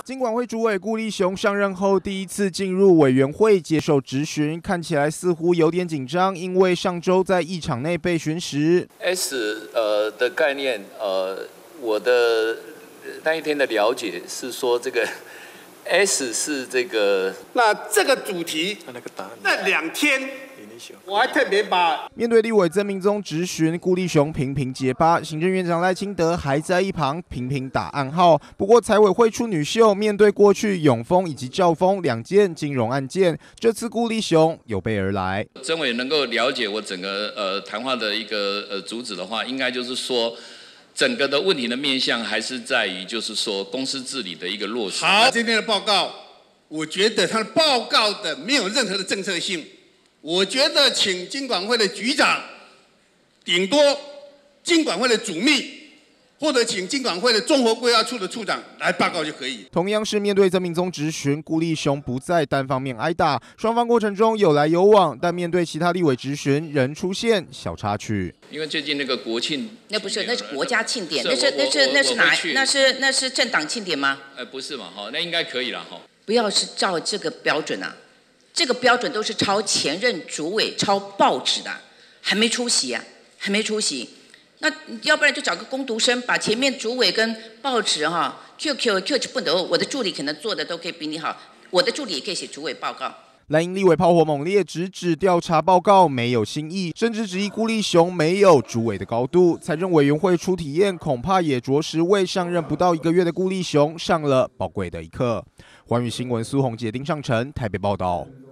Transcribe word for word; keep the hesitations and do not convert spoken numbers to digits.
金管会主委顾立雄上任后第一次进入委员会接受质询，看起来似乎有点紧张，因为上周在议场内被询时 ，S 呃的概念，呃，我的那一天的了解是说这个 S 是这个， 那这个主题那两天。 我还特别把面对立委曾明宗质询，顾立雄频频结巴，行政院长赖清德还在一旁频频打暗号。不过财委会出女秀，面对过去永丰以及兆丰两件金融案件，这次顾立雄有备而来。 曾委能够了解我整个呃谈话的一个呃主旨的话，应该就是说。 整个的问题的面向还是在于，就是说公司治理的一个落实。 好，今天的报告，我觉得他的报告的没有任何的政策性。我觉得请金管会的局长，顶多金管会的主秘，或者请金管会的综合规划处的处长来报告就可以。 同样是面对曾明宗质询，顾立雄不再单方面挨打，双方过程中有来有往，但面对其他立委质询，仍出现小插曲。 因为最近那个国庆， 那不是，那是国家庆典，那是那是那是哪？那是那是政党庆典吗？ 呃，不是嘛，哈，那应该可以了，哈。 不要是照这个标准啊，这个标准都是抄前任主委、抄报纸的，还没出席啊，还没出席。那要不然就找个工读生，把前面主委跟报纸哈 ，Q Q Q 不能，我的助理可能做的都可以比你好，我的助理也可以写主委报告。 蓝营立委炮火猛烈，直指调查报告没有新意，甚至质疑顾立雄没有主委的高度。财政委员会出体验，恐怕也着实为上任不到一个月的顾立雄上了宝贵的一课。环宇新闻苏宏杰、丁尚成台北报道。